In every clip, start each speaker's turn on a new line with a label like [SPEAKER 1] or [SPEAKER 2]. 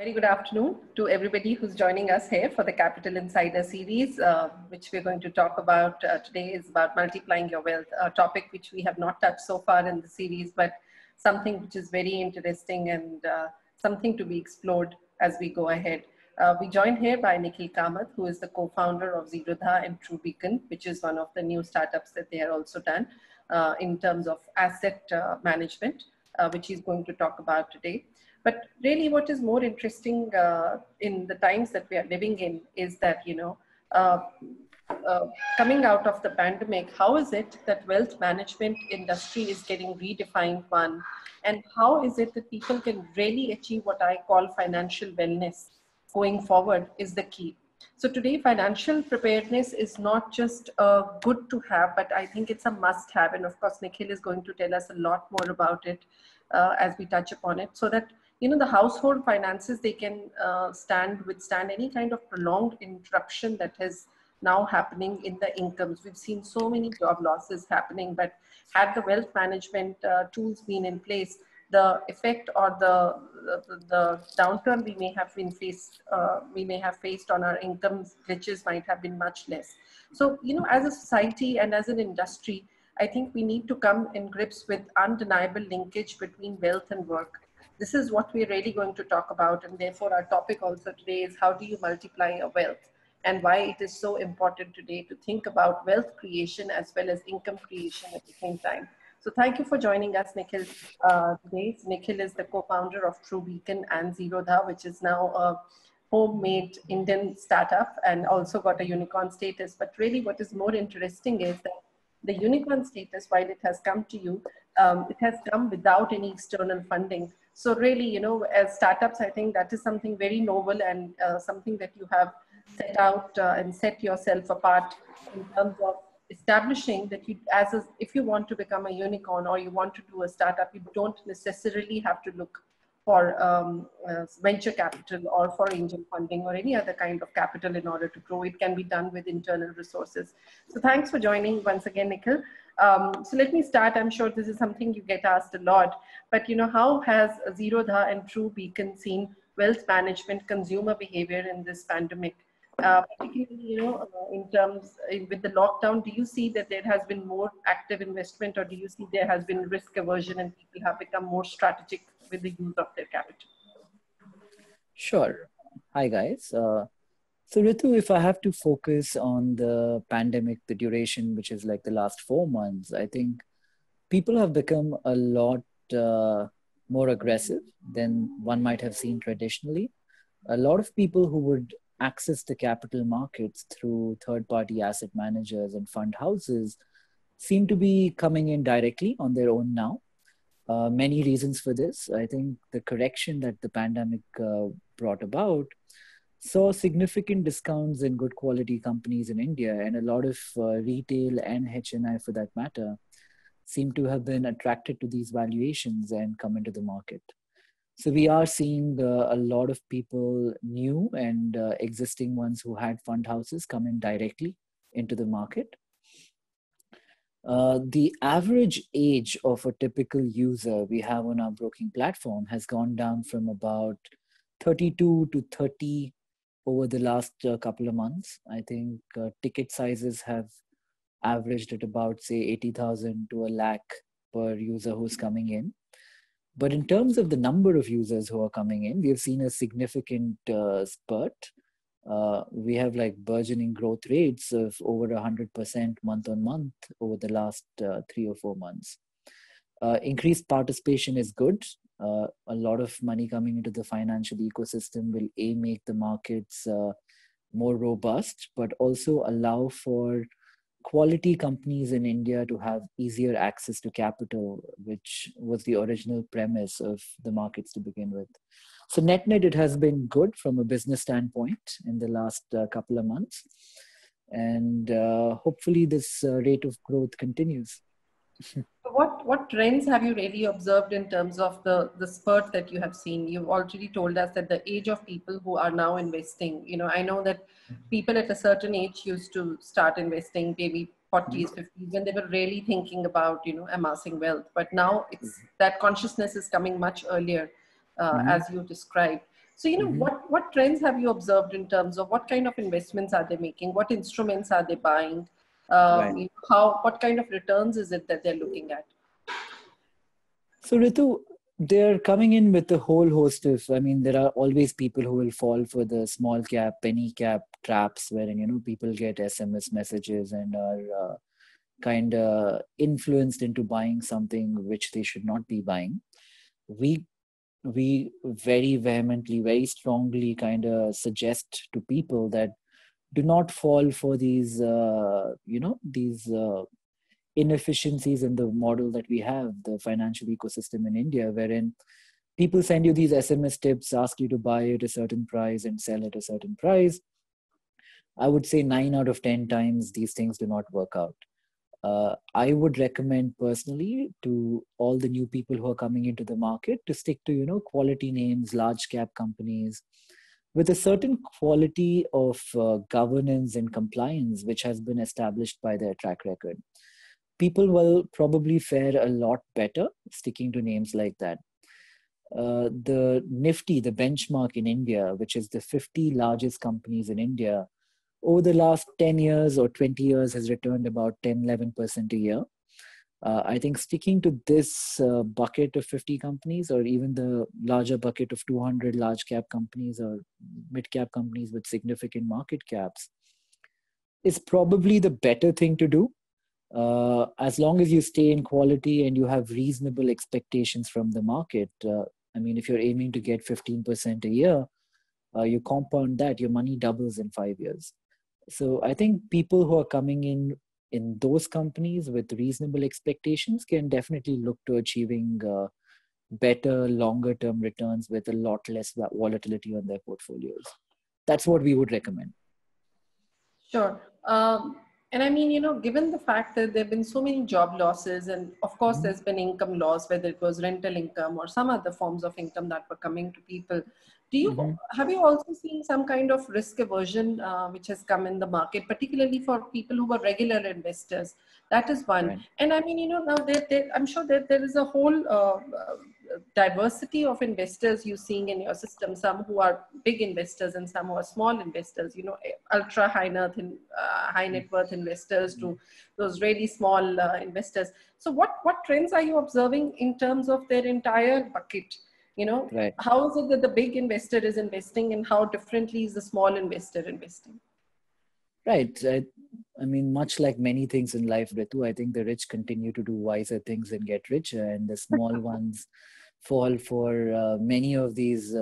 [SPEAKER 1] Very good afternoon to everybody who's joining us here for the Capital Insider series, which we're going to talk about today is about multiplying your wealth, a topic which we have not touched so far in the series, but something which is very interesting and something to be explored as we go ahead. We joined here by Nikhil Kamath, who is the co-founder of Zerodha and TrueBeacon, which is one of the new startups that they have also done in terms of asset management, which he's going to talk about today. But really what is more interesting in the times that we are living in is that, coming out of the pandemic, how is it that wealth management industry is getting redefined one? And how is it that people can really achieve what I call financial wellness going forward is the key. So today, financial preparedness is not just good to have, but I think it's a must have. And of course, Nikhil is going to tell us a lot more about it as we touch upon it, so that the household finances, they can withstand any kind of prolonged interruption that is now happening in the incomes. We've seen so many job losses happening, but had the wealth management tools been in place, the effect or the downturn we may have faced on our income glitches might have been much less. So, as a society and as an industry, I think we need to come in grips with undeniable linkage between wealth and work. This is what we're really going to talk about, and therefore our topic also today is how do you multiply your wealth, and why it is so important today to think about wealth creation as well as income creation at the same time. So thank you for joining us, Nikhil, today. Nikhil is the co-founder of TrueBeacon and Zerodha, which is now a homemade Indian startup and also got a unicorn status. But really what is more interesting is that the unicorn status, while it has come to you, it has come without any external funding. So really, as startups, I think that is something very noble and something that you have set out and set yourself apart in terms of establishing that if you want to become a unicorn or you want to do a startup, you don't necessarily have to look for venture capital or for angel funding or any other kind of capital in order to grow. It can be done with internal resources. So thanks for joining once again, Nikhil. So let me start. I'm sure this is something you get asked a lot, but how has Zerodha and TrueBeacon seen wealth management consumer behavior in this pandemic? Particularly, in terms with the lockdown, do you see that there has been more active investment, or do you see there has been risk aversion and people have become more strategic with the use of their capital?
[SPEAKER 2] Sure. Hi, guys. So Ritu, if I have to focus on the pandemic, the duration, which is like the last 4 months, I think people have become a lot more aggressive than one might have seen traditionally. A lot of people who would access the capital markets through third-party asset managers and fund houses seem to be coming in directly on their own now. Many reasons for this. I think the correction that the pandemic brought about saw significant discounts in good quality companies in India, and a lot of retail and HNI for that matter seem to have been attracted to these valuations and come into the market. So we are seeing a lot of people, new and existing ones who had fund houses, come in directly into the market. The average age of a typical user we have on our broking platform has gone down from about 32 to 30 over the last couple of months. I think ticket sizes have averaged at about, say, 80,000 to a lakh per user who's coming in. But in terms of the number of users who are coming in, we have seen a significant spurt. We have like burgeoning growth rates of over 100% month on month over the last 3 or 4 months. Increased participation is good. A lot of money coming into the financial ecosystem will make the markets more robust, but also allow for quality companies in India to have easier access to capital, which was the original premise of the markets to begin with. So net, it has been good from a business standpoint in the last couple of months. And hopefully this rate of growth continues.
[SPEAKER 1] What trends have you really observed in terms of the spurt that you have seen? You've already told us that the age of people who are now investing, I know that people at a certain age used to start investing, maybe 40s, 50s, when they were really thinking about, amassing wealth. But now that consciousness is coming much earlier, as you described. So,
[SPEAKER 2] Mhm.
[SPEAKER 1] what trends have you observed in terms of what kind of investments are they making? What instruments are they buying?
[SPEAKER 2] Right.
[SPEAKER 1] What kind of returns is it that they're looking at?
[SPEAKER 2] So Ritu, they're coming in with a whole host of, I mean, there are always people who will fall for the small cap, penny cap traps wherein, people get SMS messages and are kind of influenced into buying something which they should not be buying. We we very vehemently, very strongly kind of suggest to people that do not fall for these inefficiencies in the model that we have, the financial ecosystem in India, wherein people send you these SMS tips, ask you to buy at a certain price and sell at a certain price. I would say 9 out of 10 times these things do not work out. I would recommend personally to all the new people who are coming into the market to stick to, quality names, large cap companies with a certain quality of governance and compliance, which has been established by their track record. People will probably fare a lot better sticking to names like that. The Nifty, the benchmark in India, which is the 50 largest companies in India, over the last 10 years or 20 years has returned about 10-11% a year. I think sticking to this bucket of 50 companies or even the larger bucket of 200 large cap companies or mid cap companies with significant market caps is probably the better thing to do. As long as you stay in quality and you have reasonable expectations from the market. I mean, if you're aiming to get 15% a year, you compound that, your money doubles in 5 years. So I think people who are coming in those companies with reasonable expectations can definitely look to achieving better, longer term returns with a lot less volatility on their portfolios. That's what we would recommend.
[SPEAKER 1] Sure. And I mean, given the fact that there have been so many job losses, and of course,
[SPEAKER 2] Mhm.
[SPEAKER 1] there's been income loss, whether it was rental income or some other forms of income that were coming to people.
[SPEAKER 2] Mhm.
[SPEAKER 1] Have you also seen some kind of risk aversion which has come in the market, particularly for people who were regular investors? That is one.
[SPEAKER 2] Right.
[SPEAKER 1] And I mean, now I'm sure that there is a whole diversity of investors you're seeing in your system, some who are big investors and some who are small investors, ultra high net worth investors to those really small investors. So what trends are you observing in terms of their entire bucket?
[SPEAKER 2] Right.
[SPEAKER 1] How is it that the big investor is investing and how differently is the small investor investing?
[SPEAKER 2] Right. I mean, much like many things in life, Ritu, I think the rich continue to do wiser things and get richer, and the small ones fall for many of these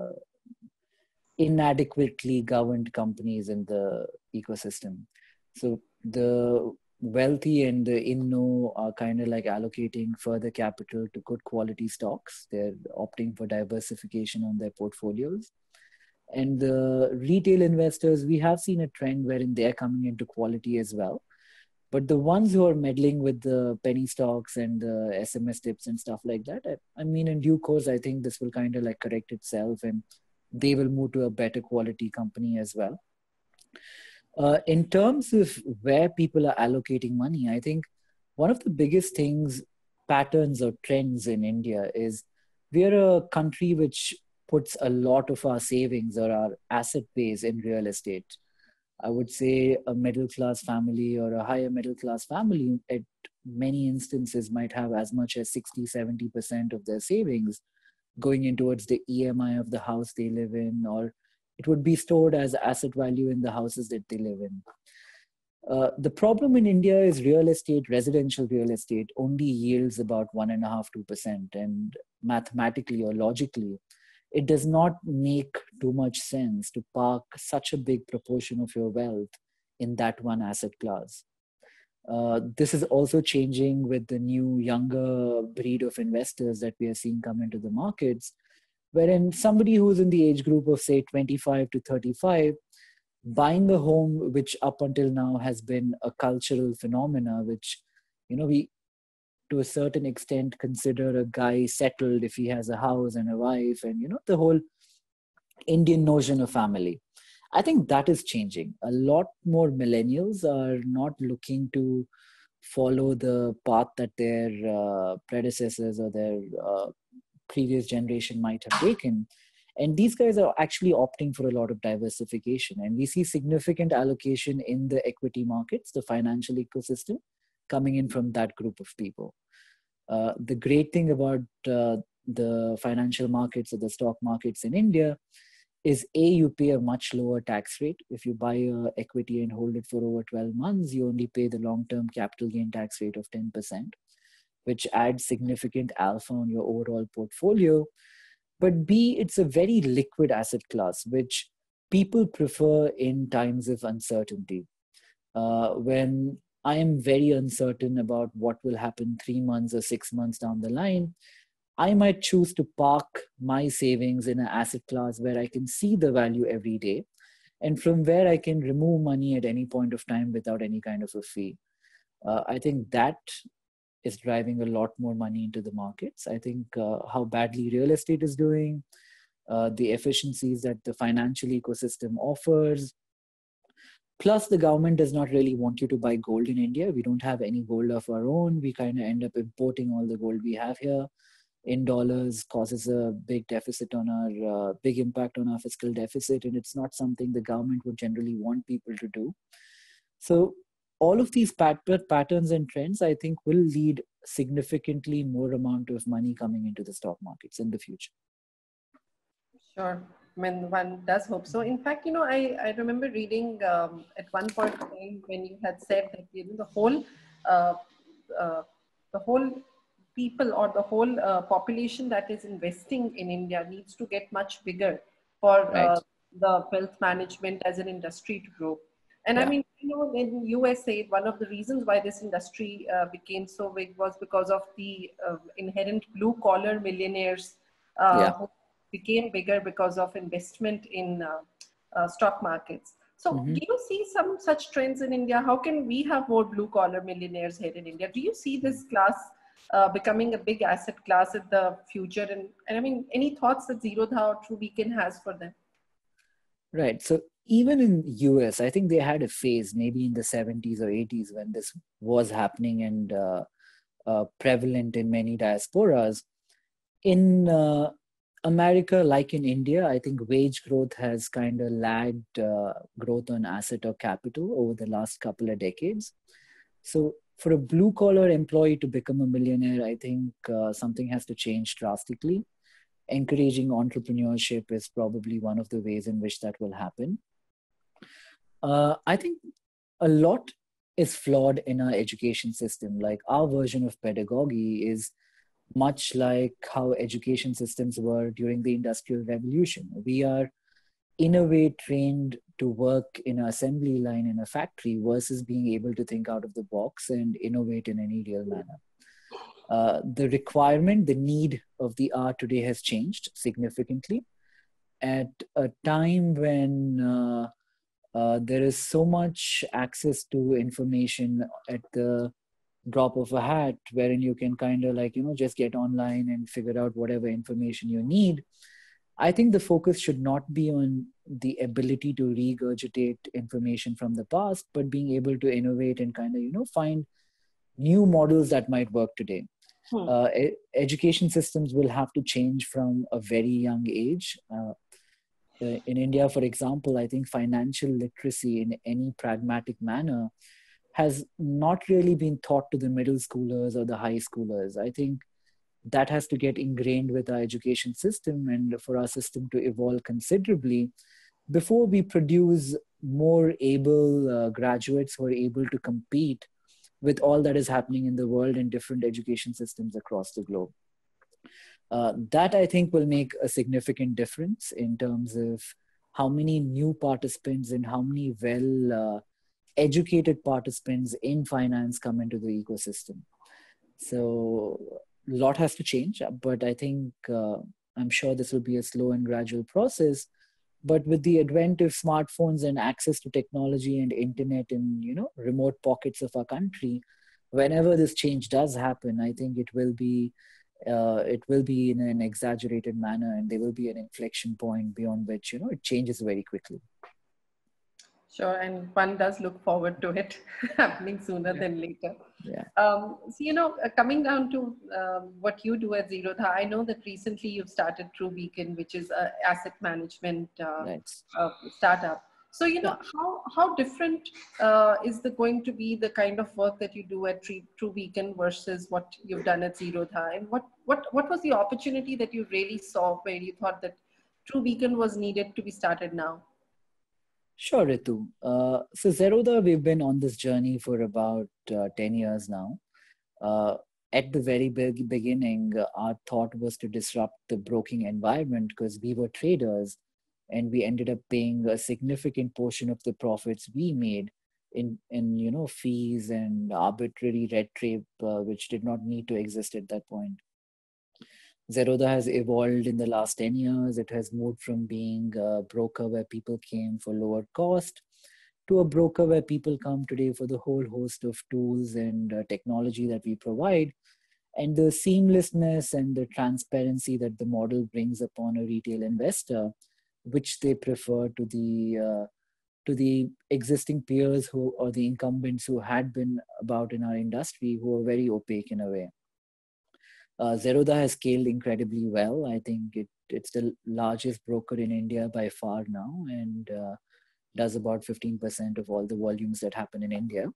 [SPEAKER 2] inadequately governed companies in the ecosystem. So the wealthy and the in know are kind of like allocating further capital to good quality stocks. They're opting for diversification on their portfolios. And the retail investors, we have seen a trend wherein they're coming into quality as well. But the ones who are meddling with the penny stocks and the SMS tips and stuff like that, I mean, in due course, I think this will kind of like correct itself and they will move to a better quality company as well. In terms of where people are allocating money, I think one of the biggest things, patterns or trends in India is we are a country which puts a lot of our savings or our asset base in real estate. I would say a middle class family or a higher middle class family at many instances might have as much as 60-70% of their savings going in towards the EMI of the house they live in, or it would be stored as asset value in the houses that they live in. The problem in India is real estate, residential real estate only yields about 1.5-2%. And mathematically or logically, it does not make too much sense to park such a big proportion of your wealth in that one asset class. This is also changing with the new younger breed of investors that we are seeing come into the markets, wherein somebody who's in the age group of say 25 to 35, buying a home, which up until now has been a cultural phenomena, which, we to a certain extent consider a guy settled if he has a house and a wife and, the whole Indian notion of family. I think that is changing. A lot more millennials are not looking to follow the path that their predecessors or their previous generation might have taken. And these guys are actually opting for a lot of diversification. And we see significant allocation in the equity markets, the financial ecosystem, coming in from that group of people. The great thing about the financial markets or the stock markets in India is you pay a much lower tax rate. If you buy a equity and hold it for over 12 months, you only pay the long-term capital gain tax rate of 10%, which adds significant alpha on your overall portfolio. But B, it's a very liquid asset class, which people prefer in times of uncertainty. When I am very uncertain about what will happen 3 months or 6 months down the line, I might choose to park my savings in an asset class where I can see the value every day, and from where I can remove money at any point of time without any kind of a fee. I think that is driving a lot more money into the markets. I think how badly real estate is doing, the efficiencies that the financial ecosystem offers. Plus, the government does not really want you to buy gold in India. We don't have any gold of our own. We kind of end up importing all the gold we have here in dollars, causes a big deficit on our, big impact on our fiscal deficit. And it's not something the government would generally want people to do. So all of these patterns and trends, I think, will lead significantly more amount of money coming into the stock markets in the future.
[SPEAKER 1] Sure. I mean, one does hope so. In fact, I remember reading at one point in time when you had said that uh, the whole people or the whole population that is investing in India needs to get much bigger for
[SPEAKER 2] Right.
[SPEAKER 1] the wealth management as an industry to grow. And
[SPEAKER 2] Yeah.
[SPEAKER 1] I mean, in USA, one of the reasons why this industry became so big was because of the inherent blue collar millionaires who became bigger because of investment in stock markets. So do you see some such trends in India? How can we have more blue collar millionaires here in India? Do you see this class becoming a big asset class in the future? And I mean, any thoughts that Zerodha or True Beacon has for them?
[SPEAKER 2] Right. So even in US, I think they had a phase maybe in the 70s or 80s when this was happening and prevalent in many diasporas. In America, like in India, I think wage growth has kind of lagged growth on asset or capital over the last couple of decades. So for a blue collar employee to become a millionaire, I think something has to change drastically. Encouraging entrepreneurship is probably one of the ways in which that will happen. I think a lot is flawed in our education system. Like our version of pedagogy is much like how education systems were during the Industrial Revolution. We are in a way trained to work in an assembly line in a factory versus being able to think out of the box and innovate in any real manner. The requirement, the need of the hour today has changed significantly. At a time when there is so much access to information at the drop of a hat, wherein you can kind of just get online and figure out whatever information you need. I think the focus should not be on the ability to regurgitate information from the past, but being able to innovate and kind of find new models that might work today. Education systems will have to change from a very young age. In India, for example, I think financial literacy in any pragmatic manner has not really been taught to the middle schoolers or the high schoolers. I think that has to get ingrained with our education system and for our system to evolve considerably before we produce more able graduates who are able to compete with all that is happening in the world in different education systems across the globe. That I think will make a significant difference in terms of how many new participants and how many educated participants in finance come into the ecosystem. So a lot has to change, but I think I'm sure this will be a slow and gradual process. But with the advent of smartphones and access to technology and internet in remote pockets of our country, whenever this change does happen, I think it will be in an exaggerated manner, and there will be an inflection point beyond which it changes very quickly.
[SPEAKER 1] Sure, and one does look forward to it happening sooner than later.
[SPEAKER 2] Yeah.
[SPEAKER 1] Coming down to what you do at Zerodha, I know that recently you've started True Beacon, which is an asset management
[SPEAKER 2] Right.
[SPEAKER 1] startup. So,
[SPEAKER 2] Yeah.
[SPEAKER 1] how different is going to be the kind of work that you do at True Beacon versus what you've done at Zerodha? And what was the opportunity that you really saw where you thought that True Beacon was needed to be started now?
[SPEAKER 2] Sure, Ritu. So Zerodha, we've been on this journey for about 10 years now. Uh, at the very beginning, our thought was to disrupt the broking environment because we were traders and we ended up paying a significant portion of the profits we made in fees and arbitrary red tape, which did not need to exist at that point. Zerodha has evolved in the last 10 years. It has moved from being a broker where people came for lower cost to a broker where people come today for the whole host of tools and technology that we provide. And the seamlessness and the transparency that the model brings upon a retail investor, which they prefer to the existing peers who or the incumbents who had been about in our industry who are very opaque in a way. Zerodha has scaled incredibly well. I think it's the largest broker in India by far now, and does about 15% of all the volumes that happen in India.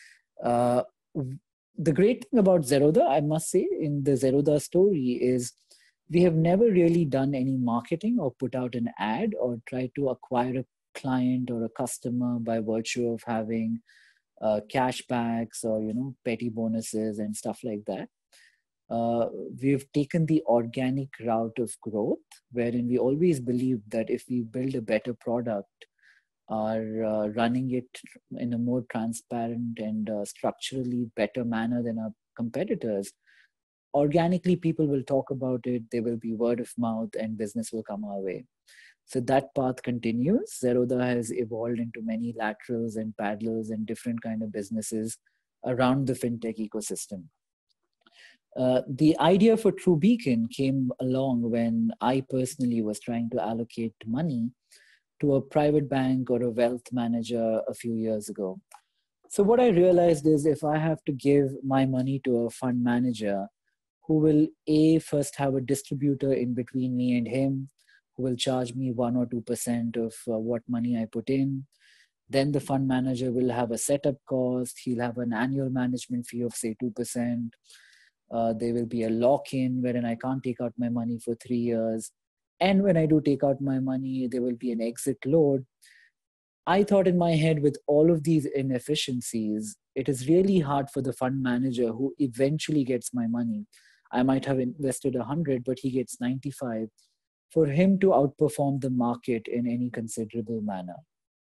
[SPEAKER 2] The great thing about Zerodha, I must say, in the Zerodha story is we have never really done any marketing or put out an ad or tried to acquire a client or a customer by virtue of having cashbacks or petty bonuses and stuff like that. We've taken the organic route of growth, wherein we always believed that if we build a better product, are running it in a more transparent and structurally better manner than our competitors, organically people will talk about it, there will be word of mouth, and business will come our way. So that path continues. Zerodha has evolved into many laterals and paddles and different kind of businesses around the fintech ecosystem. The idea for True Beacon came along when I personally was trying to allocate money to a private bank or a wealth manager a few years ago. So what I realized is if I have to give my money to a fund manager who will first have a distributor in between me and him, who will charge me 1 or 2% of what money I put in. Then the fund manager will have a setup cost. He'll have an annual management fee of say 2%. There will be a lock-in wherein I can't take out my money for 3 years. And when I do take out my money, there will be an exit load. I thought in my head, with all of these inefficiencies, it is really hard for the fund manager who eventually gets my money. I might have invested 100, but he gets 95, for him to outperform the market in any considerable manner.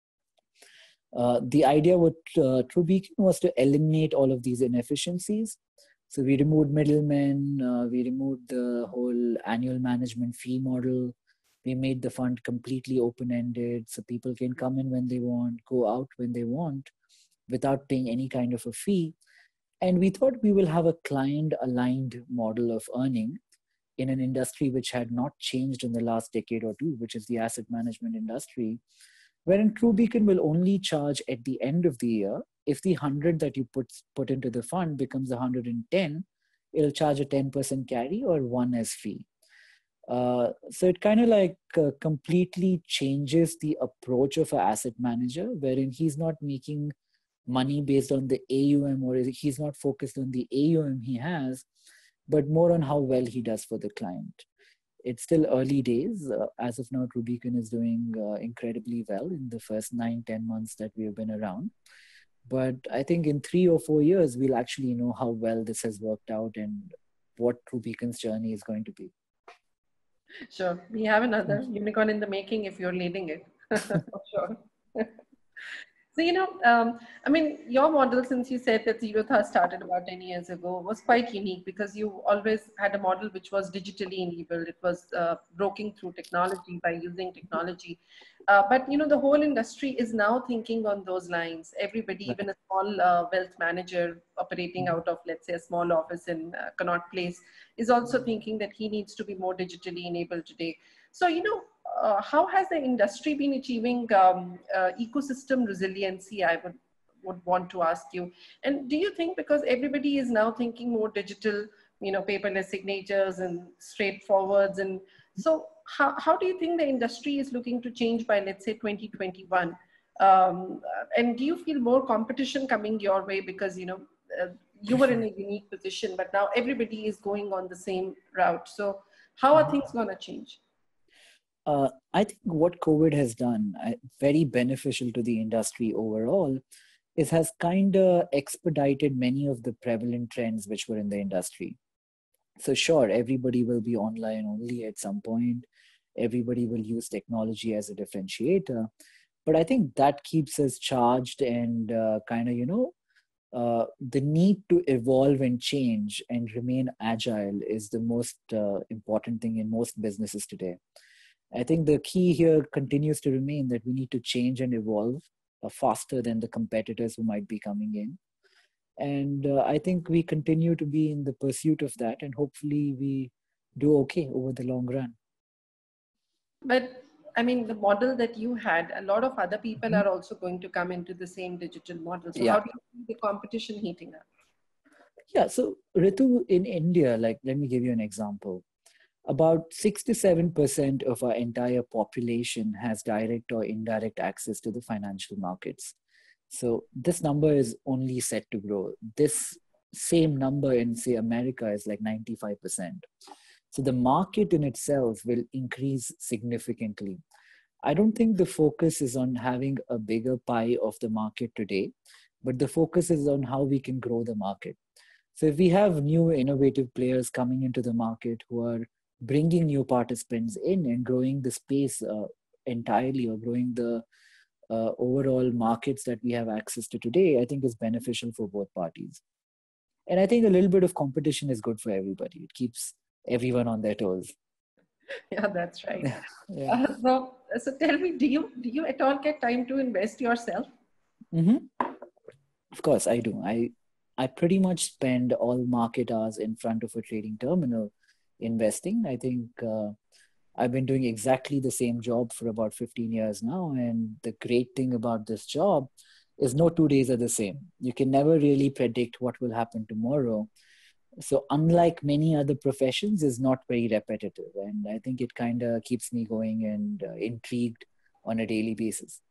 [SPEAKER 2] The idea with True Beacon was to eliminate all of these inefficiencies. So we removed middlemen, we removed the whole annual management fee model. We made the fund completely open-ended so people can come in when they want, go out when they want without paying any kind of a fee. And we thought we will have a client-aligned model of earning in an industry which had not changed in the last decade or two, which is the asset management industry, wherein True Beacon will only charge at the end of the year. If the 100 that you put into the fund becomes 110, it'll charge a 10% carry or 1 as fee. So it kind of like completely changes the approach of an asset manager, wherein he's not making money based on the AUM, or he's not focused on the AUM he has, but more on how well he does for the client. It's still early days. As of now, True Beacon is doing incredibly well in the first 9-10 months that we have been around. But I think in 3 or 4 years, we'll actually know how well this has worked out and what True Beacon's journey is going to be.
[SPEAKER 1] Sure. We have another unicorn in the making if you're leading it. For sure. So, I mean, your model, since you said that Zerodha started about 10 years ago, was quite unique because you always had a model which was digitally enabled. It was broking through technology by using technology. But, the whole industry is now thinking on those lines. Everybody, even a small wealth manager operating out of, let's say, a small office in Connaught Place, is also thinking that he needs to be more digitally enabled today. So, how has the industry been achieving ecosystem resiliency? I would want to ask you. And do you think, because everybody is now thinking more digital, paperless signatures and straightforwards, and so how do you think the industry is looking to change by, let's say, 2021? And do you feel more competition coming your way because you were in a unique position, but now everybody is going on the same route? So how are things going to change?
[SPEAKER 2] I think what COVID has done, very beneficial to the industry overall, is has kind of expedited many of the prevalent trends which were in the industry. So sure, everybody will be online only at some point. Everybody will use technology as a differentiator. But I think that keeps us charged and the need to evolve and change and remain agile is the most important thing in most businesses today. I think the key here continues to remain that we need to change and evolve faster than the competitors who might be coming in. And I think we continue to be in the pursuit of that, and hopefully we do okay over the long run.
[SPEAKER 1] But I mean, the model that you had, a lot of other people are also going to come into the same digital model. So how do you see the competition heating up?
[SPEAKER 2] Yeah, so Ritu, in India, like, let me give you an example. About 6 to 7% of our entire population has direct or indirect access to the financial markets. So this number is only set to grow. This same number in, say, America is like 95%. So the market in itself will increase significantly. I don't think the focus is on having a bigger pie of the market today, but the focus is on how we can grow the market. So if we have new innovative players coming into the market who are bringing new participants in and growing the space entirely, or growing the overall markets that we have access to today, I think is beneficial for both parties. And I think a little bit of competition is good for everybody. It keeps everyone on their toes.
[SPEAKER 1] Yeah, that's right. Yeah. So tell me, do you at all get time to invest yourself?
[SPEAKER 2] Mm-hmm. Of course, I do. I pretty much spend all market hours in front of a trading terminal investing. I think I've been doing exactly the same job for about 15 years now. And the great thing about this job is no 2 days are the same. You can never really predict what will happen tomorrow. So unlike many other professions, is not very repetitive. And I think it kind of keeps me going and intrigued on a daily basis.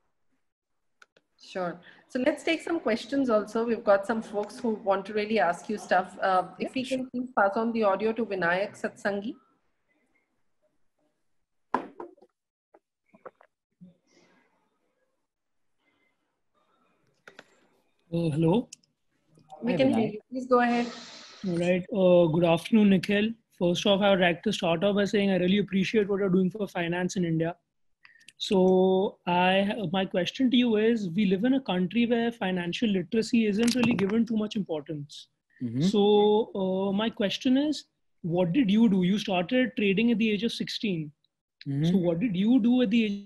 [SPEAKER 1] Sure. So let's take some questions also. We've got some folks who want to really ask you stuff. If we can please pass on the audio to Vinayak Satsangi.
[SPEAKER 3] Hello.
[SPEAKER 1] We can hear you. Please go ahead.
[SPEAKER 3] All right. Good afternoon, Nikhil. First off, I would like to start off by saying I really appreciate what you're doing for finance in India. So my question to you is, we live in a country where financial literacy isn't really given too much importance. Mm-hmm. So my question is, what did you do? You started trading at the age of 16. Mm-hmm. So what did you do at the age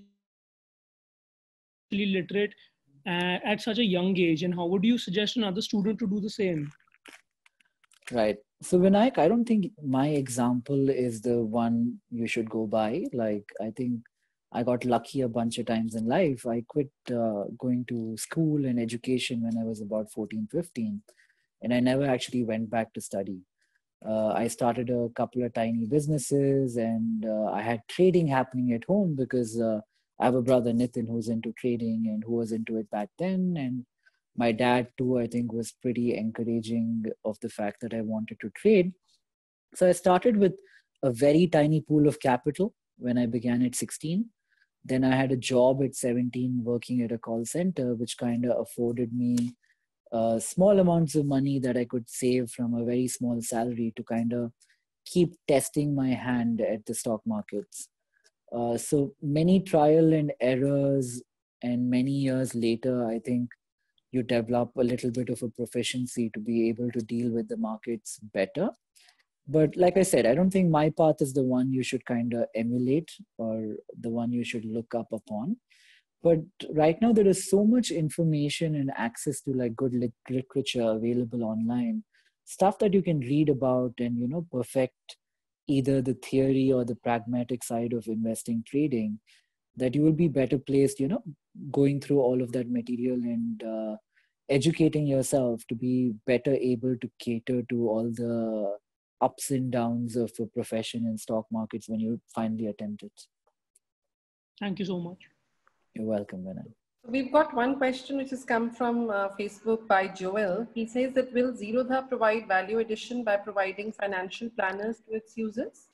[SPEAKER 3] of literate at such a young age, and how would you suggest another student to do the same?
[SPEAKER 2] Right. So Vinayak, I don't think my example is the one you should go by. Like, I think I got lucky a bunch of times in life. I quit going to school and education when I was about 14, 15, and I never actually went back to study. I started a couple of tiny businesses, and I had trading happening at home because I have a brother, Nitin, who's into trading and who was into it back then. And my dad too, I think, was pretty encouraging of the fact that I wanted to trade. So I started with a very tiny pool of capital when I began at 16. Then I had a job at 17 working at a call center, which kind of afforded me small amounts of money that I could save from a very small salary to kind of keep testing my hand at the stock markets. So many trial and errors, and many years later, I think you develop a little bit of a proficiency to be able to deal with the markets better. But like I said, I don't think my path is the one you should kind of emulate or the one you should look up upon. But right now there is so much information and access to like good literature available online, stuff that you can read about and, perfect either the theory or the pragmatic side of investing trading, that you will be better placed, going through all of that material and educating yourself to be better able to cater to all the ups and downs of a profession in stock markets when you finally attempt it.
[SPEAKER 3] Thank you so much.
[SPEAKER 2] You're welcome, Vinay.
[SPEAKER 1] We've got one question which has come from Facebook by Joel. He says that will Zerodha provide value addition by providing financial planners to its users?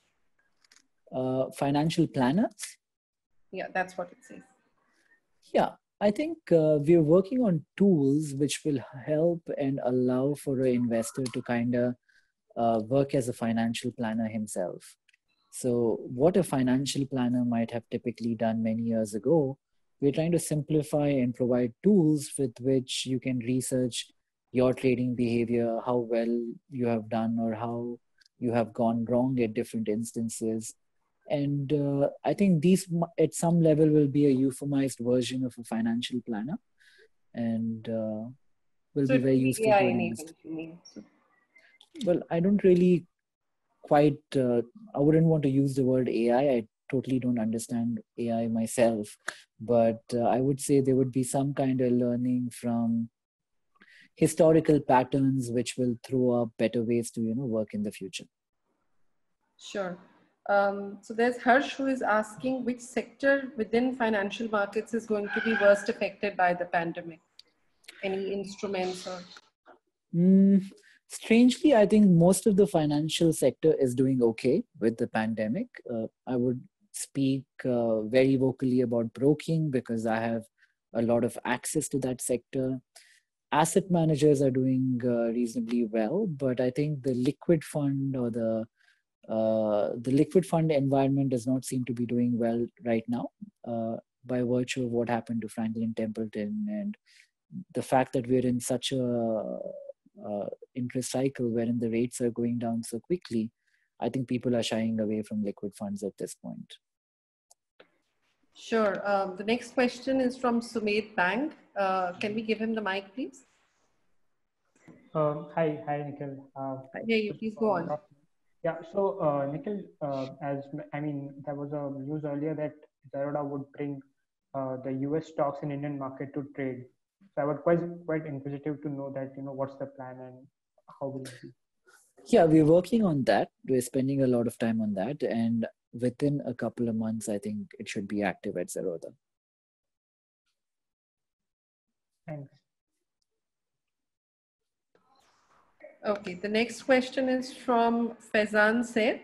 [SPEAKER 2] Financial planners?
[SPEAKER 1] Yeah, that's what it says.
[SPEAKER 2] Yeah, I think we're working on tools which will help and allow for an investor to kind of work as a financial planner himself. So what a financial planner might have typically done many years ago, we're trying to simplify and provide tools with which you can research your trading behavior, how well you have done or how you have gone wrong at different instances. And I think these at some level will be a euphemized version of a financial planner, and will be very useful to an investor. Well, I don't really quite, I wouldn't want to use the word AI. I totally don't understand AI myself, but I would say there would be some kind of learning from historical patterns which will throw up better ways to, work in the future.
[SPEAKER 1] Sure. So there's Harsh who is asking which sector within financial markets is going to be worst affected by the pandemic? Any instruments or?
[SPEAKER 2] Strangely, I think most of the financial sector is doing okay with the pandemic. I would speak very vocally about broking because I have a lot of access to that sector. Asset managers are doing reasonably well, but I think the liquid fund or the liquid fund environment does not seem to be doing well right now by virtue of what happened to Franklin Templeton and the fact that we're in such a interest cycle wherein the rates are going down so quickly. I think people are shying away from liquid funds at this point.
[SPEAKER 1] Sure. The next question is from Sumedh Bang. Can we give him the mic, please?
[SPEAKER 4] Hi, Nikhil.
[SPEAKER 1] Yeah, you please go on.
[SPEAKER 4] Yeah, so Nikhil, there was a news earlier that Zerodha would bring the US stocks in Indian market to trade. So I was quite inquisitive to know that, what's the plan and how will it be?
[SPEAKER 2] Yeah, we're working on that. We're spending a lot of time on that. And within a couple of months, I think it should be active at Zerodha.
[SPEAKER 4] Thanks.
[SPEAKER 1] Okay, the next question is from Faizan Seth.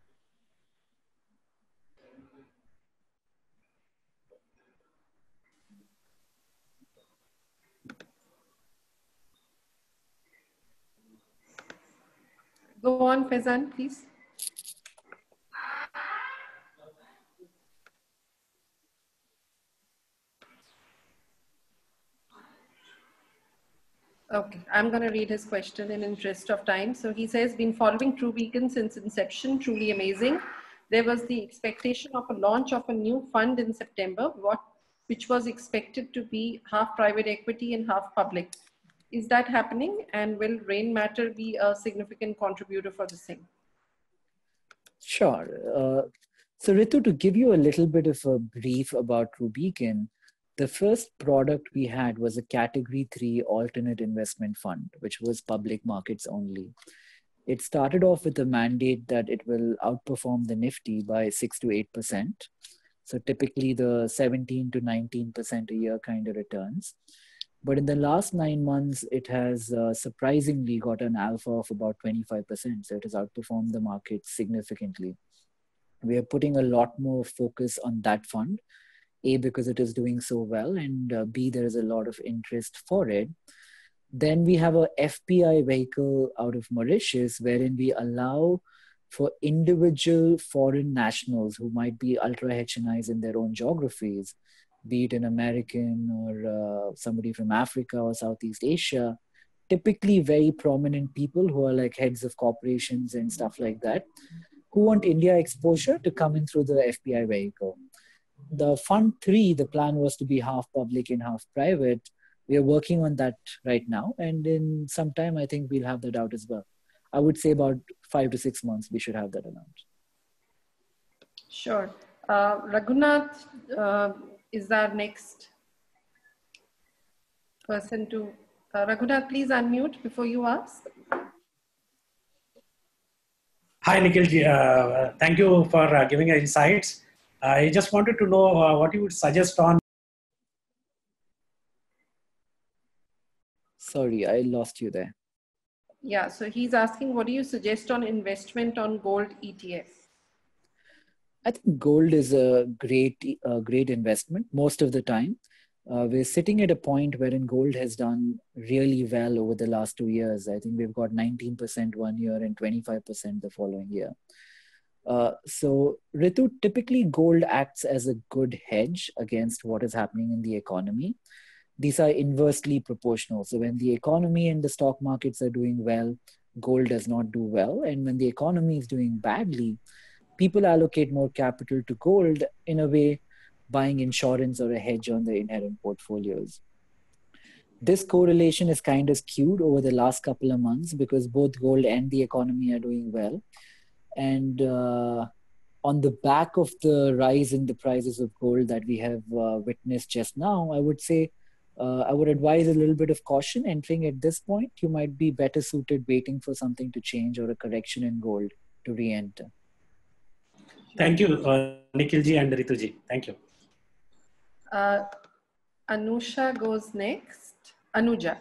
[SPEAKER 1] Go on, Faizan, please. Okay, I'm going to read his question in interest of time. So he says, been following TrueBeacon since inception, truly amazing. There was the expectation of a launch of a new fund in September, which was expected to be half private equity and half public. Is that happening? And will Rainmatter be a significant contributor for the same?
[SPEAKER 2] Sure. So Ritu, to give you a little bit of a brief about TrueBeacon, the first product we had was a Category 3 alternate investment fund, which was public markets only. It started off with a mandate that it will outperform the Nifty by 6 to 8%. So typically the 17 to 19% a year kind of returns. But in the last 9 months, it has surprisingly got an alpha of about 25%. So it has outperformed the market significantly. We are putting a lot more focus on that fund. A, because it is doing so well, and B, there is a lot of interest for it. Then we have a FPI vehicle out of Mauritius, wherein we allow for individual foreign nationals who might be ultra HNIs in their own geographies, be it an American or somebody from Africa or Southeast Asia, typically very prominent people who are like heads of corporations and stuff like that, who want India exposure to come in through the FPI vehicle. The Fund 3, the plan was to be half public and half private. We are working on that right now. And in some time, I think we'll have that out as well. I would say about 5 to 6 months, we should have that announced.
[SPEAKER 1] Sure. Raghunath is our next person to. Raghunath, please unmute before you ask.
[SPEAKER 5] Hi, Nikhil ji. Thank you for giving your insights. I just wanted to know what you would suggest on.
[SPEAKER 2] Sorry, I lost you there.
[SPEAKER 1] Yeah, so he's asking, what do you suggest on investment on gold ETF?
[SPEAKER 2] I think gold is a great investment most of the time. We're sitting at a point wherein gold has done really well over the last 2 years. I think we've got 19% one year and 25% the following year. So Ritu, typically gold acts as a good hedge against what is happening in the economy. These are inversely proportional. So when the economy and the stock markets are doing well, gold does not do well. And when the economy is doing badly, people allocate more capital to gold, in a way buying insurance or a hedge on their inherent portfolios. This correlation is kind of skewed over the last couple of months because both gold and the economy are doing well. And on the back of the rise in the prices of gold that we have witnessed just now, I would say I would advise a little bit of caution entering at this point. You might be better suited waiting for something to change or a correction in gold to re-enter.
[SPEAKER 5] Thank you, Nikhil ji and Ritu ji. Thank you.
[SPEAKER 1] Anusha goes next. Anuja.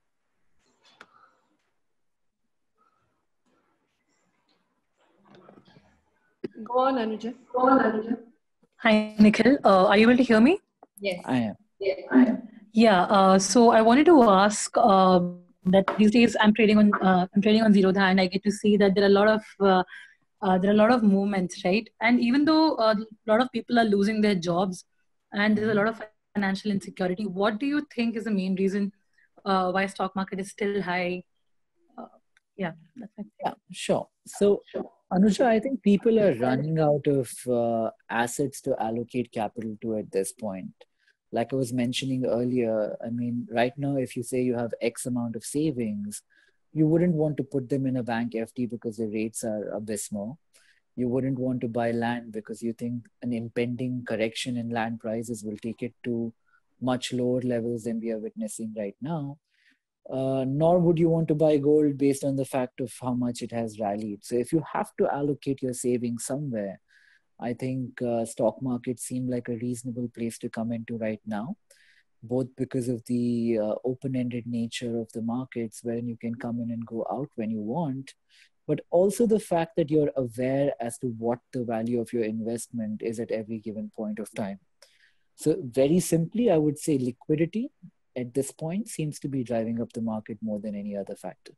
[SPEAKER 1] Go on, Anuja.
[SPEAKER 6] Hi, Nikhil. Are you able to hear me?
[SPEAKER 1] Yes.
[SPEAKER 2] I am.
[SPEAKER 6] Yeah. So I wanted to ask that these days I'm trading on Zerodha, and I get to see that there are a lot of movements, right? And even though a lot of people are losing their jobs, and there's a lot of financial insecurity, what do you think is the main reason why stock market is still high? Yeah, that's it.
[SPEAKER 2] Yeah, sure. So, Anuja, I think people are running out of assets to allocate capital to at this point. Like I was mentioning earlier, I mean, right now, if you say you have X amount of savings, you wouldn't want to put them in a bank FD because the rates are abysmal. You wouldn't want to buy land because you think an impending correction in land prices will take it to much lower levels than we are witnessing right now. Nor would you want to buy gold based on the fact of how much it has rallied. So if you have to allocate your savings somewhere, I think stock markets seem like a reasonable place to come into right now, both because of the open-ended nature of the markets wherein you can come in and go out when you want, but also the fact that you're aware as to what the value of your investment is at every given point of time. So very simply, I would say liquidity at this point seems to be driving up the market more than any other factor.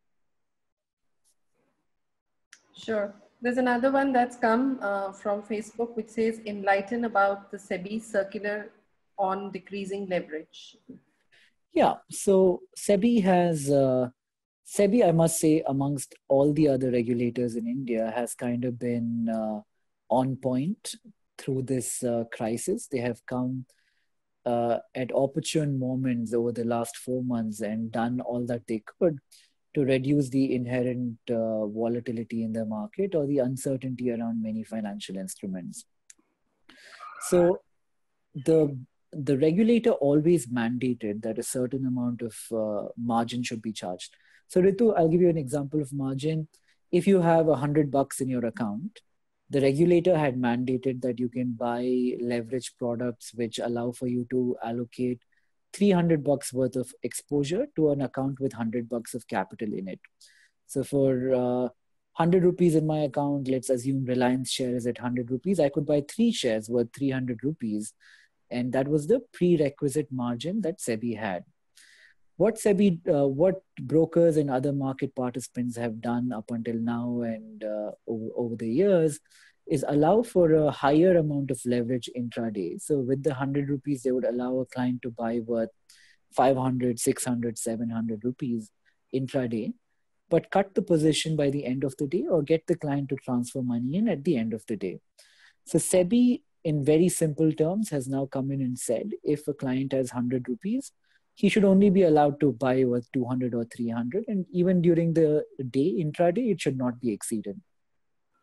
[SPEAKER 1] Sure. There's another one that's come from Facebook which says, enlighten about the SEBI circular on decreasing leverage.
[SPEAKER 2] Yeah, so SEBI has, SEBI, I must say, amongst all the other regulators in India, has kind of been on point through this crisis. They have come at opportune moments over the last 4 months and done all that they could to reduce the inherent volatility in the market or the uncertainty around many financial instruments. So the regulator always mandated that a certain amount of margin should be charged. So Ritu, I'll give you an example of margin. If you have $100 in your account, the regulator had mandated that you can buy leverage products which allow for you to allocate $300 worth of exposure to an account with $100 of capital in it. So for 100 rupees in my account, let's assume Reliance share is at 100 rupees, I could buy 3 shares worth 300 rupees. And that was the prerequisite margin that SEBI had. What brokers and other market participants have done up until now and over the years is allow for a higher amount of leverage intraday. So with the 100 rupees, they would allow a client to buy worth 500, 600, 700 rupees intraday, but cut the position by the end of the day or get the client to transfer money in at the end of the day. So SEBI, in very simple terms, has now come in and said, if a client has 100 rupees, he should only be allowed to buy worth 200 or 300. And even during the day, intraday, it should not be exceeded.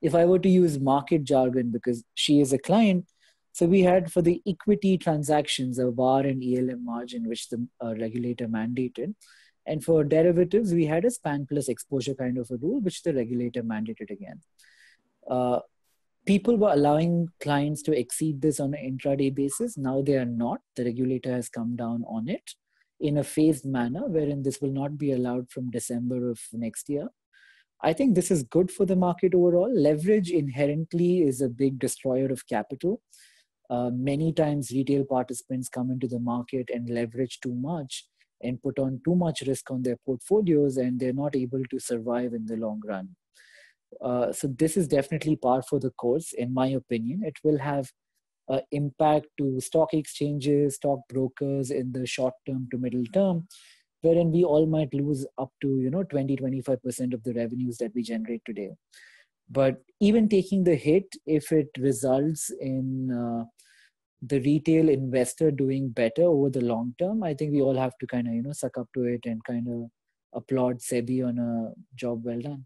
[SPEAKER 2] if I were to use market jargon, because she is a client, so we had for the equity transactions a VAR and ELM margin, which the regulator mandated. And for derivatives, we had a span plus exposure kind of a rule, which the regulator mandated again. People were allowing clients to exceed this on an intraday basis. Now they are not. The regulator has come down on it in a phased manner, wherein this will not be allowed from December of next year. I think this is good for the market overall. Leverage inherently is a big destroyer of capital. Many times retail participants come into the market and leverage too much and put on too much risk on their portfolios, and they're not able to survive in the long run. So this is definitely par for the course, in my opinion. It will have impact to stock exchanges, stock brokers in the short term to middle term, wherein we all might lose up to 20-25% of the revenues that we generate today. But even taking the hit, if it results in the retail investor doing better over the long term, I think we all have to kind of suck up to it and kind of applaud SEBI on a job well done.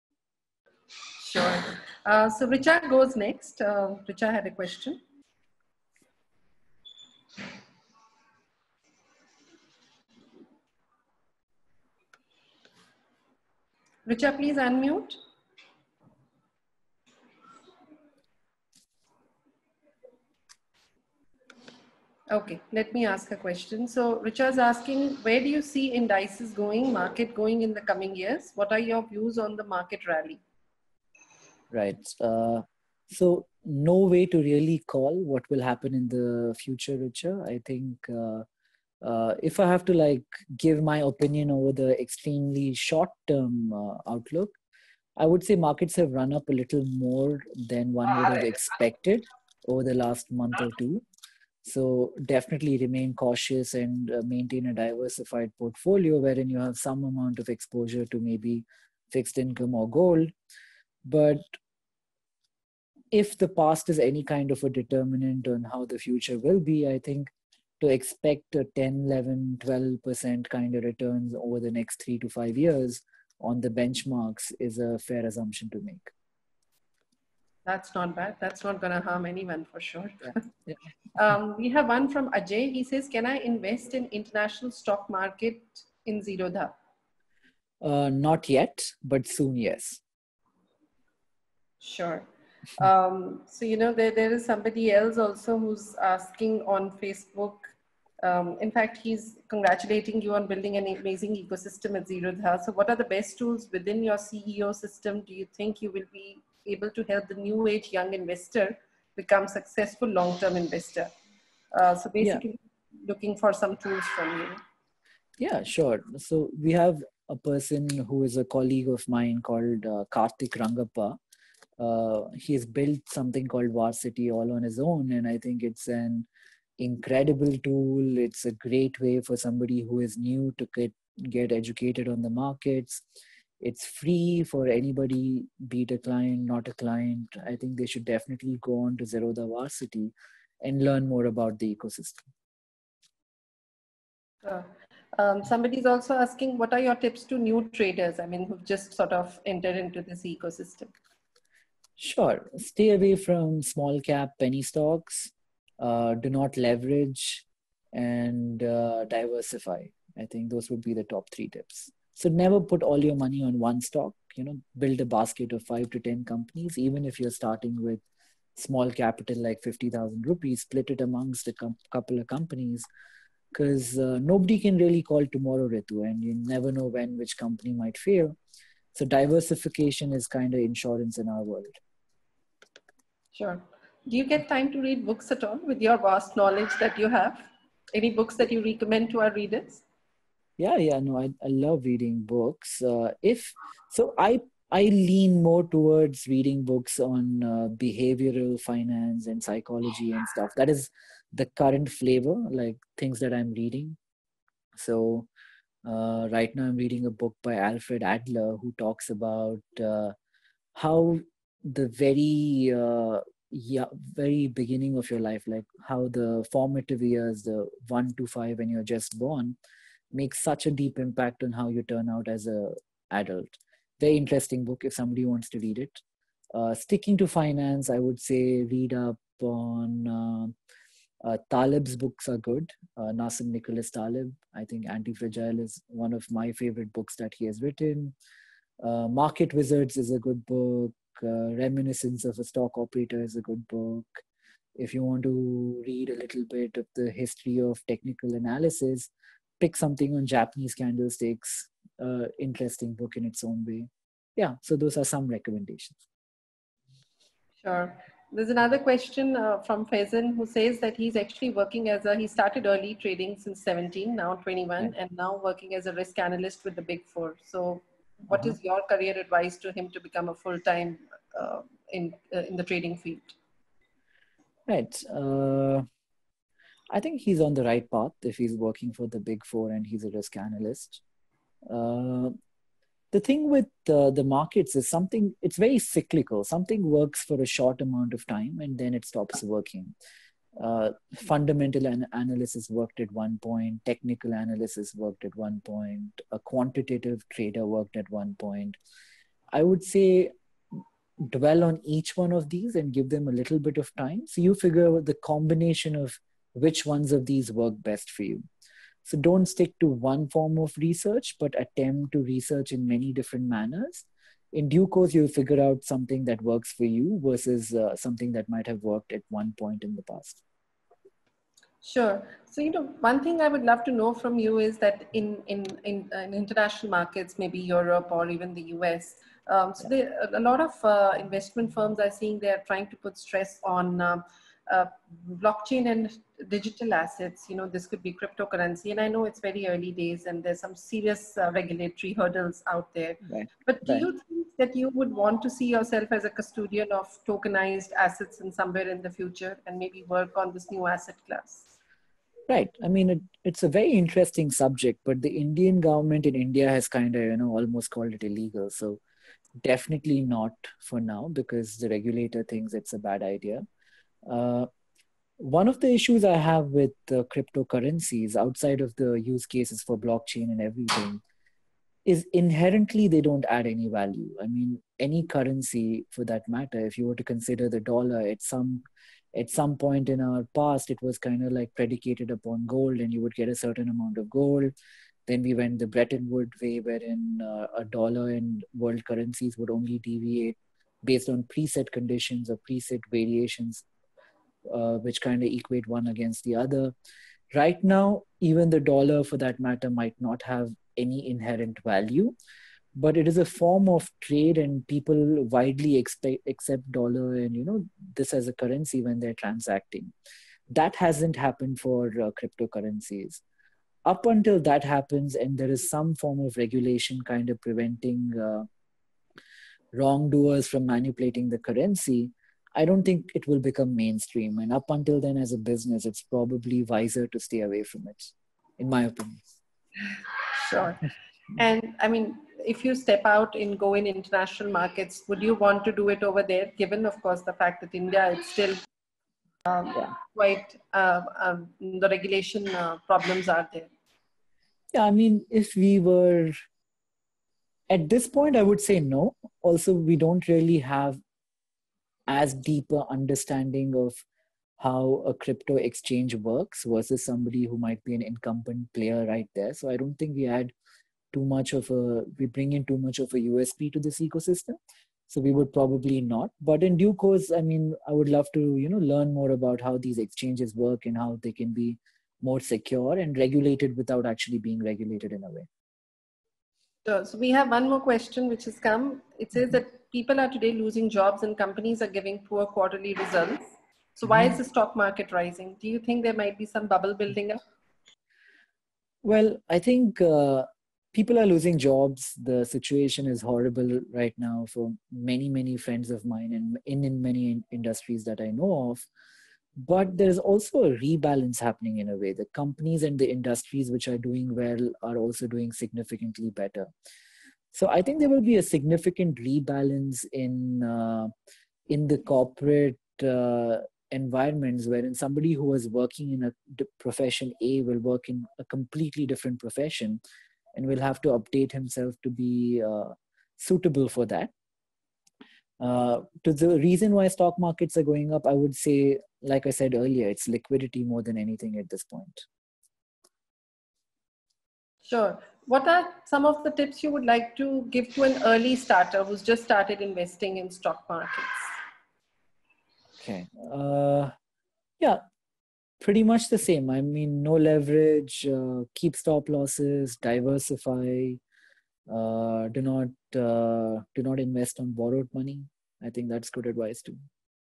[SPEAKER 1] Sure. So Richa goes next. Richa had a question. Richa, please unmute. Okay, let me ask a question. So Richa is asking, where do you see indices going, market going in the coming years? What are your views on the market rally?
[SPEAKER 2] Right. So no way to really call what will happen in the future, Richa. I think if I have to give my opinion over the extremely short-term outlook, I would say markets have run up a little more than one would have expected over the last month or two. So definitely remain cautious and maintain a diversified portfolio wherein you have some amount of exposure to maybe fixed income or gold. But if the past is any kind of a determinant on how the future will be, I think to expect a 10, 11, 12% kind of returns over the next 3 to 5 years on the benchmarks is a fair assumption to make.
[SPEAKER 1] That's not bad. That's not going to harm anyone for sure.
[SPEAKER 2] Yeah.
[SPEAKER 1] We have one from Ajay. He says, can I invest in international stock market in Zerodha?
[SPEAKER 2] Not yet, but soon, yes.
[SPEAKER 1] Sure. So, there is somebody else also who's asking on Facebook. In fact, he's congratulating you on building an amazing ecosystem at Zerodha. So what are the best tools within your CEO system do you think you will be able to help the new age young investor become successful long-term investor? So basically looking for some tools from you.
[SPEAKER 2] Yeah, sure. So we have a person who is a colleague of mine called Karthik Rangappa. He's built something called Varsity all on his own, and I think it's an incredible tool. It's a great way for somebody who is new to get educated on the markets. It's free for anybody, be it a client, not a client. I think they should definitely go on to Zerodha Varsity and learn more about the ecosystem.
[SPEAKER 1] Somebody's also asking, what are your tips to new traders? I mean, who've just sort of entered into this ecosystem?
[SPEAKER 2] Sure. Stay away from small cap penny stocks. Do not leverage and diversify. I think those would be the top 3 tips. So never put all your money on one stock. Build a basket of 5 to 10 companies. Even if you're starting with small capital like 50,000 rupees, split it amongst a couple of companies, because nobody can really call tomorrow, Ritu, and you never know when which company might fail. So diversification is kind of insurance in our world.
[SPEAKER 1] Sure. Do you get time to read books at all with your vast knowledge that you have? Any books that you recommend to our readers?
[SPEAKER 2] Yeah, no, I love reading books. I lean more towards reading books on behavioral finance and psychology and stuff. That is the current flavor, like things that I'm reading. So right now I'm reading a book by Alfred Adler who talks about how the very beginning of your life, like how the formative years, the 1 to 5 when you're just born, makes such a deep impact on how you turn out as a adult. Very interesting book if somebody wants to read it. Sticking to finance, I would say read up on Taleb's books are good. Nassim Nicholas Taleb, I think Anti-Fragile is one of my favorite books that he has written. Market Wizards is a good book. Reminiscence of a Stock Operator is a good book. If you want to read a little bit of the history of technical analysis, pick something on Japanese candlesticks. Interesting book in its own way. Yeah, so those are some recommendations.
[SPEAKER 1] Sure. There's another question from Faizan who says that he's actually working he started early trading since 17, now 21, right, and now working as a risk analyst with the Big Four. So what is your career advice to him to become a full-time in the trading field?
[SPEAKER 2] Right. I think he's on the right path if he's working for the Big Four and he's a risk analyst. The thing with the markets is it's very cyclical. Something works for a short amount of time and then it stops working. Fundamental analysis worked at one point, technical analysis worked at one point, a quantitative trader worked at one point. I would say dwell on each one of these and give them a little bit of time. So you figure out the combination of which ones of these work best for you. So don't stick to one form of research, but attempt to research in many different manners. In due course, you'll figure out something that works for you versus something that might have worked at one point in the past.
[SPEAKER 1] Sure. So, one thing I would love to know from you is that in international markets, maybe Europe or even the US, a lot of investment firms are seeing they are trying to put stress on blockchain and digital assets. This could be cryptocurrency, and I know it's very early days and there's some serious regulatory hurdles out there.
[SPEAKER 2] Right.
[SPEAKER 1] But do you think that you would want to see yourself as a custodian of tokenized assets in somewhere in the future and maybe work on this new asset class?
[SPEAKER 2] Right. I mean, it's a very interesting subject, but the Indian government in India has kind of, almost called it illegal. So definitely not for now because the regulator thinks it's a bad idea. One of the issues I have with cryptocurrencies outside of the use cases for blockchain and everything is inherently they don't add any value. I mean, any currency for that matter, if you were to consider the dollar at some point in our past, it was kind of like predicated upon gold and you would get a certain amount of gold. Then we went the Bretton Woods way wherein a dollar and world currencies would only deviate based on preset conditions or preset variations, which kind of equate one against the other. Right now, even the dollar for that matter might not have any inherent value, but it is a form of trade and people widely accept dollar and this as a currency when they're transacting. That hasn't happened for cryptocurrencies. Up until that happens and there is some form of regulation kind of preventing wrongdoers from manipulating the currency, I don't think it will become mainstream. And up until then, as a business, it's probably wiser to stay away from it, in my opinion.
[SPEAKER 1] Sure. And I mean, if you step out and go in international markets, would you want to do it over there, given, of course, the fact that India is still quite, the regulation problems are there?
[SPEAKER 2] Yeah, I mean, if we were, at this point, I would say no. Also, we don't really have as deeper understanding of how a crypto exchange works versus somebody who might be an incumbent player right there. So I don't think we bring in too much of a USP to this ecosystem. So we would probably not. But in due course, I mean, I would love to, learn more about how these exchanges work and how they can be more secure and regulated without actually being regulated in a way.
[SPEAKER 1] So we have one more question which has come. It says that people are today losing jobs and companies are giving poor quarterly results. So why is the stock market rising? Do you think there might be some bubble building up?
[SPEAKER 2] Well, I think people are losing jobs. The situation is horrible right now for many, many friends of mine and in many industries that I know of. But there's also a rebalance happening in a way. The companies and the industries which are doing well are also doing significantly better. So I think there will be a significant rebalance in the corporate environments wherein somebody who was working in a profession A will work in a completely different profession and will have to update himself to be suitable for that. To the reason why stock markets are going up, I would say, like I said earlier, it's liquidity more than anything at this point.
[SPEAKER 1] Sure. What are some of the tips you would like to give to an early starter who's just started investing in stock markets?
[SPEAKER 2] Okay. Yeah, pretty much the same. I mean, no leverage, keep stop losses, diversify, do not invest on borrowed money. I think that's good advice too.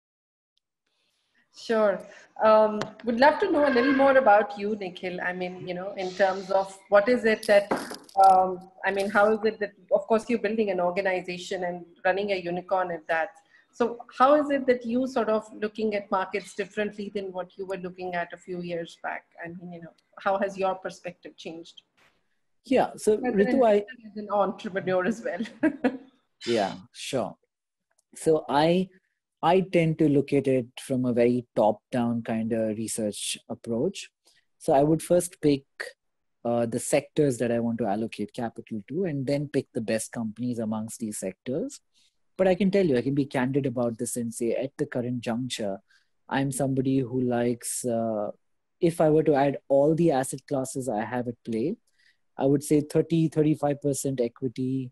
[SPEAKER 1] Sure. Would love to know a little more about you, Nikhil. I mean, in terms of what is it that, how is it that, of course, you're building an organization and running a unicorn at that. So how is it that you sort of looking at markets differently than what you were looking at a few years back? I mean, how has your perspective changed?
[SPEAKER 2] Yeah. So Ritu,
[SPEAKER 1] as an entrepreneur as well.
[SPEAKER 2] Yeah, sure. So I tend to look at it from a very top-down kind of research approach. So I would first pick the sectors that I want to allocate capital to, and then pick the best companies amongst these sectors. But I can tell you, I can be candid about this and say at the current juncture, I'm somebody who likes, if I were to add all the asset classes I have at play, I would say 35% equity,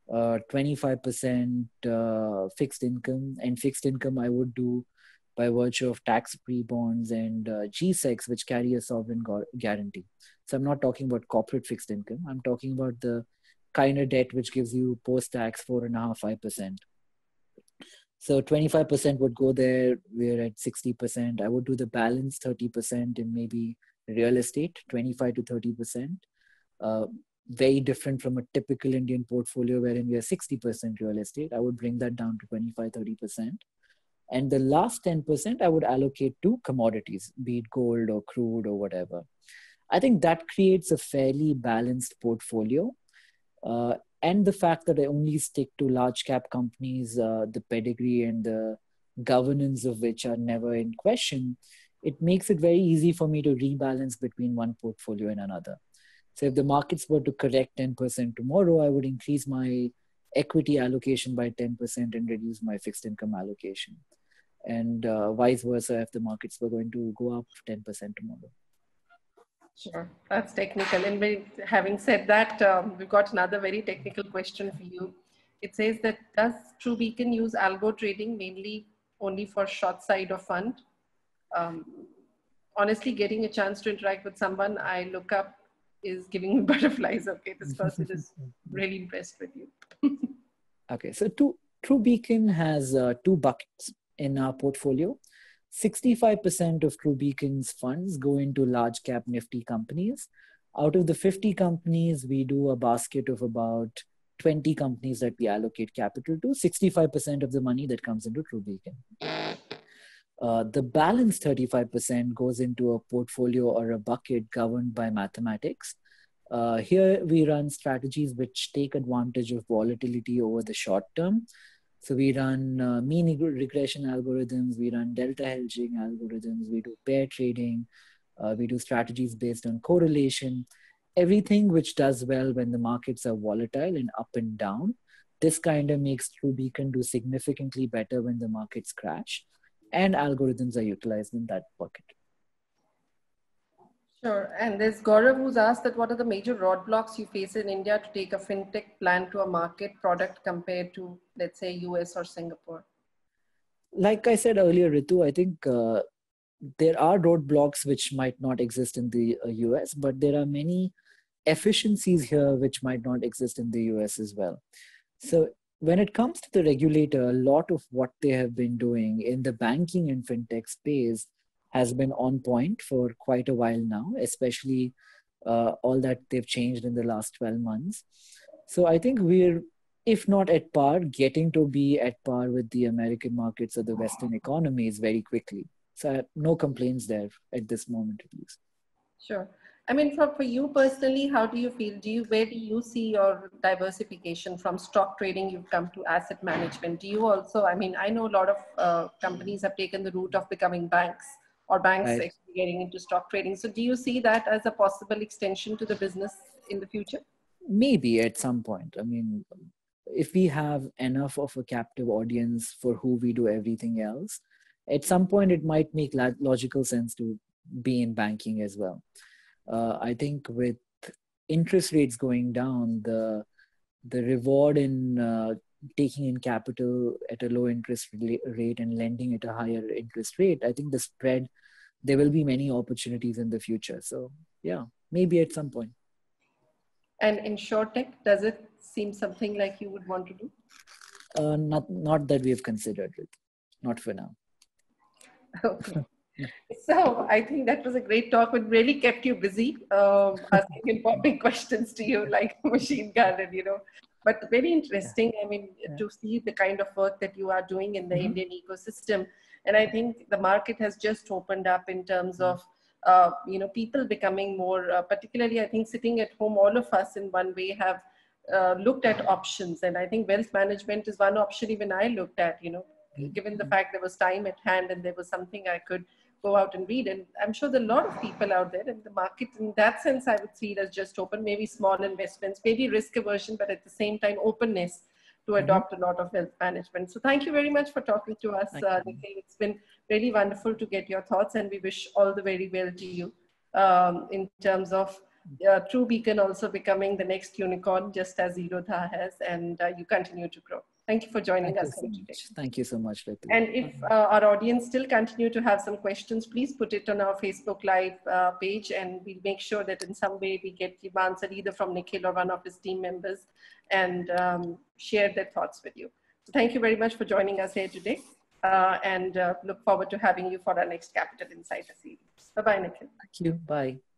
[SPEAKER 2] 25% fixed income. And fixed income I would do by virtue of tax-free bonds and G-Secs, which carry a sovereign guarantee. So I'm not talking about corporate fixed income. I'm talking about the kind of debt which gives you post-tax 4.5%, 5%. So 25% would go there. We're at 60%. I would do the balance 30% in maybe real estate, 25 to 30%. Very different from a typical Indian portfolio wherein we are 60% real estate. I would bring that down to 25, 30%. And the last 10% I would allocate to commodities, be it gold or crude or whatever. I think that creates a fairly balanced portfolio. And the fact that I only stick to large cap companies, the pedigree and the governance of which are never in question, it makes it very easy for me to rebalance between one portfolio and another. So if the markets were to correct 10% tomorrow, I would increase my equity allocation by 10% and reduce my fixed income allocation. And vice versa, if the markets were going to go up 10% tomorrow.
[SPEAKER 1] Sure, that's technical. And having said that, we've got another very technical question for you. It says that does TrueBeacon use algo trading mainly only for short side of fund? Honestly, getting a chance to interact with someone I look up is giving me butterflies. Okay, this person is really impressed with you.
[SPEAKER 2] Okay, so TrueBeacon has two buckets in our portfolio. 65% of TrueBeacon's funds go into large cap Nifty companies. Out of the 50 companies, we do a basket of about 20 companies that we allocate capital to, 65% of the money that comes into TrueBeacon. The balance 35% goes into a portfolio or a bucket governed by mathematics. Here we run strategies which take advantage of volatility over the short term. So we run mean regression algorithms, we run delta hedging algorithms, we do pair trading, we do strategies based on correlation, everything which does well when the markets are volatile and up and down. This kind of makes TrueBeacon do significantly better when the markets crash, and algorithms are utilized in that bucket.
[SPEAKER 1] Sure. And there's Gaurav who's asked that what are the major roadblocks you face in India to take a fintech plan to a market product compared to, let's say, US or Singapore?
[SPEAKER 2] Like I said earlier, Ritu, I think there are roadblocks which might not exist in the US, but there are many efficiencies here which might not exist in the US as well. So when it comes to the regulator, a lot of what they have been doing in the banking and fintech space has been on point for quite a while now, especially all that they've changed in the last 12 months. So I think we're, if not at par, getting to be at par with the American markets or the Western economies very quickly. So no complaints there at this moment, at least.
[SPEAKER 1] Sure. I mean, for you personally, how do you feel? Where do you see your diversification from stock trading? You've come to asset management. Do you also, I mean, I know a lot of companies have taken the route of becoming banks, or banks
[SPEAKER 2] Right.
[SPEAKER 1] actually getting into stock trading. So do you see that as a possible extension to the business in the future?
[SPEAKER 2] Maybe at some point. I mean, if we have enough of a captive audience for who we do everything else, at some point it might make logical sense to be in banking as well. I think with interest rates going down, the reward in taking in capital at a low interest rate and lending at a higher interest rate, I think the spread, there will be many opportunities in the future. So yeah, maybe at some point.
[SPEAKER 1] And InsurTech, does it seem something like you would want to do?
[SPEAKER 2] Not that we've considered it, not for now.
[SPEAKER 1] Okay. So I think that was a great talk. It really kept you busy, asking important questions to you like machine gun and, but very interesting. I mean, to see the kind of work that you are doing in the Indian ecosystem. And I think the market has just opened up in terms of, people becoming more, particularly I think sitting at home, all of us in one way have looked at options. And I think wealth management is one option even I looked at, given the fact there was time at hand and there was something I could go out and read. And I'm sure there are a lot of people out there in the market. In that sense, I would see it as just open, maybe small investments, maybe risk aversion, but at the same time, openness to adopt a lot of wealth management. So thank you very much for talking to us, Nikhil. It's been really wonderful to get your thoughts, and we wish all the very well to you in terms of TrueBeacon also becoming the next unicorn, just as Zerodha has, and you continue to grow. Thank you for joining us today.
[SPEAKER 2] Thank you so much, Ritu.
[SPEAKER 1] And if our audience still continue to have some questions, please put it on our Facebook Live page, and we'll make sure that in some way we get them answered either from Nikhil or one of his team members, and share their thoughts with you. So thank you very much for joining us here today, and look forward to having you for our next Capital Insider series. Bye-bye, Nikhil.
[SPEAKER 2] Thank you. Bye.